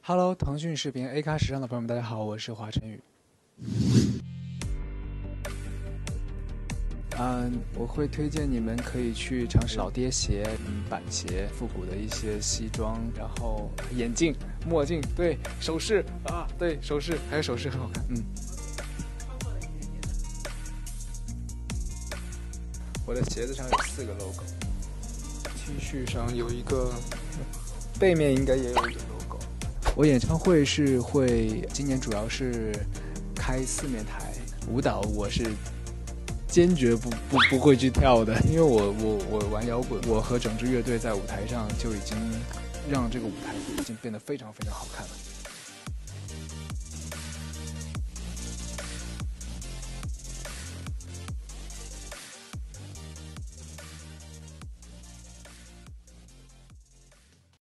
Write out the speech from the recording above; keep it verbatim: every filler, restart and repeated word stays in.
Hello，腾讯视频 A 咖时尚的朋友们，大家好，我是华晨宇。嗯，我会推荐你们可以去尝试老爹鞋、嗯板鞋、复古的一些西装，然后眼镜、墨镜，对，首饰啊，对，首饰，还有首饰很好看，嗯。我的鞋子上有四个 logo，T 恤上有一个，背面应该也有一个 logo。我演唱会是会今年主要是开四面台，舞蹈我是坚决不不不会去跳的，因为我我我玩摇滚，我和整支乐队在舞台上就已经让这个舞台已经变得非常非常好看了。